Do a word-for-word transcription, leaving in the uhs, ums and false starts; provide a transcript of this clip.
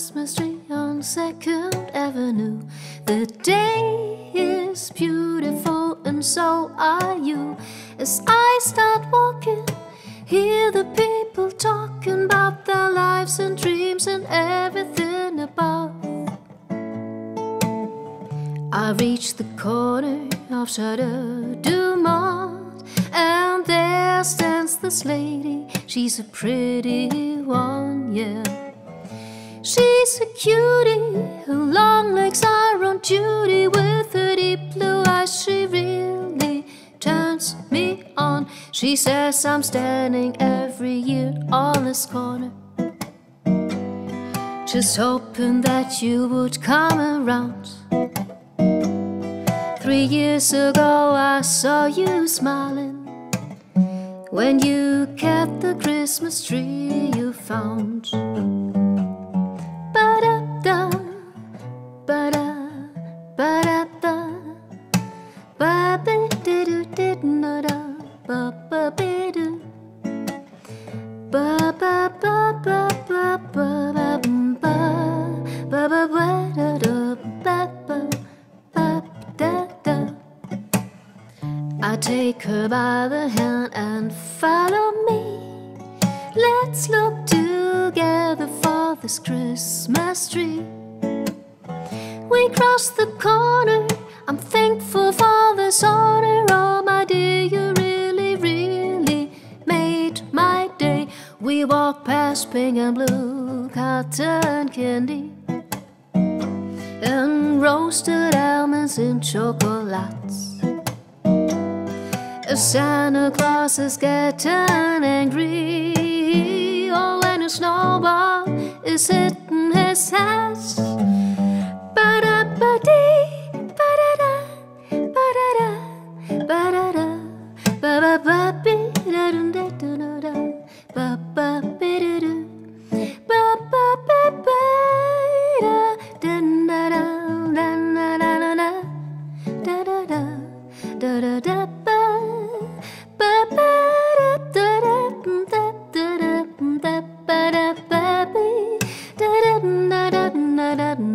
Christmas tree on Second Avenue. The day is beautiful and so are you. As I start walking, hear the people talking about their lives and dreams and everything above. I reach the corner of Chateau Dumont, and there stands this lady. She's a pretty one, yeah. She's a cutie, her long legs are on duty. With her deep blue eyes she really turns me on. She says I'm standing every year on this corner, just hoping that you would come around. Three years ago I saw you smiling when you kept the Christmas tree you found. Ba-da-da, ba-da, ba-da-da, ba-ba-da-do-da-da, ba-ba-ba-do, ba-ba-ba-ba-ba-ba-ba-ba-ba-ba-da-da-ba-ba. I take her by the hand and follow me. Let's look together for this Christmas tree. We cross the corner, I'm thankful for this honor. Oh my dear, you really, really made my day. We walk past pink and blue cotton candy and roasted almonds in chocolates. Santa Claus is getting angry, oh, when a snowball is hitting his hat. Ba-da-ba-dee, ba-da-da, ba-da-da, ba-da-da, ba-ba-ba-bee-da-dum-da-da-da-da, ba-ba-bee-da-doo, ba-ba-ba-ba-da-da-da-da-da-da-da-da, da-da-da, da-da-da-ba. Da da da da da